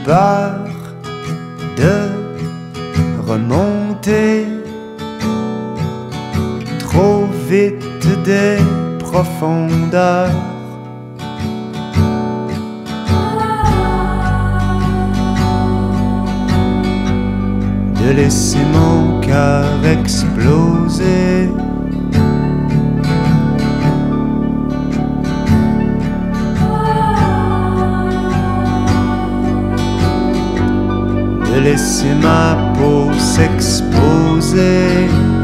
peur de remonter trop vite des profondeurs. De laisser mon cœur exploser. De laisser ma peau s'exposer.